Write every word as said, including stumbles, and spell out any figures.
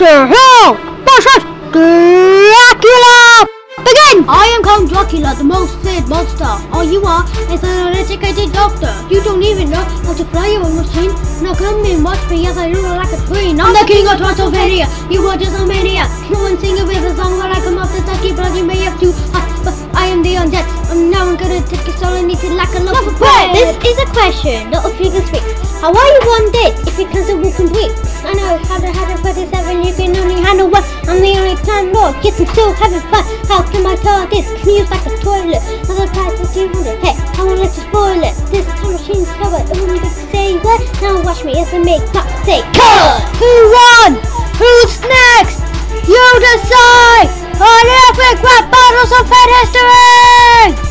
Monster Hell versus Dracula! Begin! I am Count Dracula, the most feared monster. All you are is an uneducated doctor. You don't even know how to fly a machine. Now come and watch me as I roll like a queen. I'm the king of Transylvania. You are just a maniac. No one singing with a song while I come up the Tucky, but you may have to. Uh, but I am the undead. I'm now I'm gonna take your soul and eat it like a loaf of bread. This is a question, not a figure speak. How are you one dead if it comes to complete? I know, how to have a forty-seven, you can only handle one. I'm the only time lord, yes, I'm still having fun. How can I tell this? Can use like a toilet. Another price is two hundred. Hey, I won't let you spoil it. This time machine's covered. It wouldn't be to say what? Now watch me as I make top say cut! Who won? Who's next? You decide! On epic rap battles of fan history!